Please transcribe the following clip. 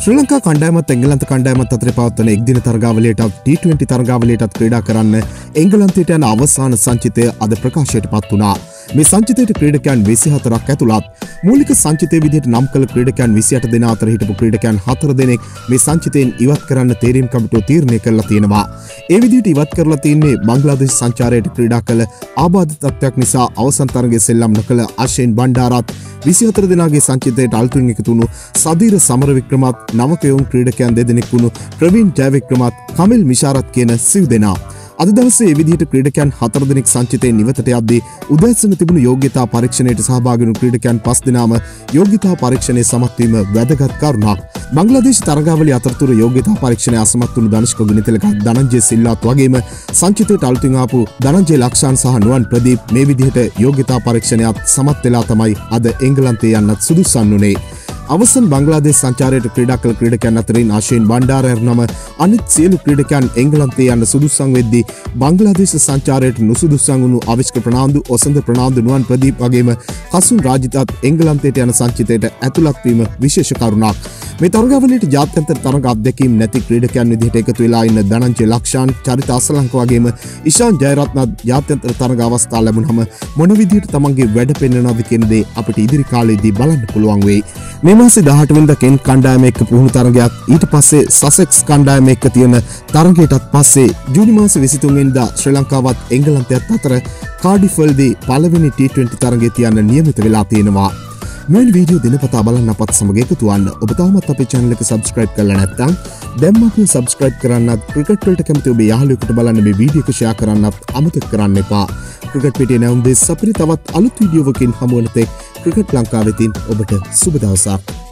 ශ්‍රී ලංකා කණ්ඩායමත් එංගලන්ත කණ්ඩායමත් අතර පවත්වන එක්දින තරගාවලියටත් T20 තරගාවලියටත් ක්‍රීඩා කරන්න එංගලන්තයට යන අවසාන සංචිතය අද ප්‍රකාශයට පත් වුණා. මේ සංචිතයට ක්‍රීඩකයන් 24ක් ඇතුළත්. මූලික සංචිතයේ විදිහට නම් කළ ක්‍රීඩකයන් 28 දෙනා අතර හිටපු ක්‍රීඩකයන් 4 දෙනෙක් මේ සංචිතයෙන් ඉවත් කරන්න තීරීම් කමිටුව තීරණය කළා තියෙනවා. ඒ විදිහට ඉවත් කරලා තින්නේ බංග්ලාදේශ සංචාරයට ක්‍රීඩා කළ ආබාධ තත්ත්වයක් නිසා අවසන් තරගයේ සෙල්ලම් නොකළ අශේන් බණ්ඩාරත් 24 දෙනාගේ සංචිතයට අලුතින් එකතු වුණු සදීර සමරවික්‍රමත් නවකයුන් ක්‍රීඩකයන් දෙදෙනෙක් වුණු ප්‍රවීන් ජයවික්‍රමත් කමිල් මිෂාරත් කියන සිව් දෙනා අද දවසේ මේ විදිහට ක්‍රීඩකයන් 4 දෙනෙක් සංචිතයෙන් ඉවතට යද්දී උදෑසන තිබුණු යෝග්‍යතා පරීක්ෂණයට සහභාගී වුණු ක්‍රීඩකයන් 5 දෙනාම යෝග්‍යතා පරීක්ෂණයේ සමත් වීම වැදගත් කරුණක්. බංග්ලාදේශ තරගාවලිය අතරතුර යෝග්‍යතා පරීක්ෂණයේ අසමත් වුණු ධනුෂ්ක ගුණතිලක ධනංජය සිල්වාත් වගේම සංචිතයට අලුතින් ආපු ධනංජය ලක්ෂාන් සහ නුවන් ප්‍රදීප් මේ විදිහට යෝග්‍යතා පරීක්ෂණයත් සමත් වෙලා තමයි අද එංගලන්තයේ යන්නත් සුදුසුන් වුණේ. අවසන් බංග්ලාදේශ සංචාරයට ක්‍රීඩා කළ ක්‍රීඩකයන් අතරින් ආශේන් බණ්ඩාර ඇරනම අනිත් සියලු ක්‍රීඩකයන් එංගලන්තයේ යන්න සුදුසුන් වෙද්දී බංග්ලාදේශ සංචාරයට නුසුදුසුන් වුණු අවිෂ්ක ප්‍රනාන්දු, ඔසන්ද ප්‍රනාන්දු, නුවන් ප්‍රදීප් වගේම කසුන් රාජිතත් එංගලන්තයට යන සංචිතයට ඇතුළත් වීම විශේෂ කරුණක්. මේ තරගාවලියට ජාත්‍යන්තර තරග අත්දැකීම් නැති ක්‍රීඩකයන් විදිහට එකතු වෙලා ඉන්න ධනංජය ලක්ෂාන්, චරිත අසලංක වගේම ඉෂාන් ජයරත්නත් ජාත්‍යන්තර තරග අවස්ථා ලැබුණාම මොන විදිහට තමන්ගේ වැඩ පෙන්වනවද කියන දේ අපිට ඉදිරි කාලෙදී බලන්න පුළුවන් වෙයි. මේ මාසේ 18 වෙනිදා කෙන්ට් කණ්ඩායම එක්ක පුහුණු තරගයක්, ඊට පස්සේ සසෙක්ස් කණ්ඩායම එක්ක තියෙන තරගයටත් පස්සේ ජූනි මාසේ 23 වෙනිදා ශ්‍රී ලංකාවත් එංගලන්තයත් අතර කාඩිෆ් වලදී පළවෙනි T20 තරගය තියන්න නියමිත වෙලා තියෙනවා. මෙවැනි වීඩියෝ දිනපතා බලන්න අපත් සමග එකතු වෙන්න. ඔබ තාමත් අපේ channel එක subscribe කරලා නැත්නම් දැන්ම අපිව subscribe කරන්නත්, ක්‍රිකට් වලට කැමති ඔබේ යාළුවෙකුට බලන්න මේ වීඩියෝ එක share කරන්නත් අමතක කරන්න එපා. ක්‍රිකට් පිටියේ නැවුම් දෙස් අපිට තවත් අලුත් වීඩියෝවකින් හමු වෙන තෙක් ක්‍රිකට් ලංකාවෙතින් ඔබට සුබ දවසක්.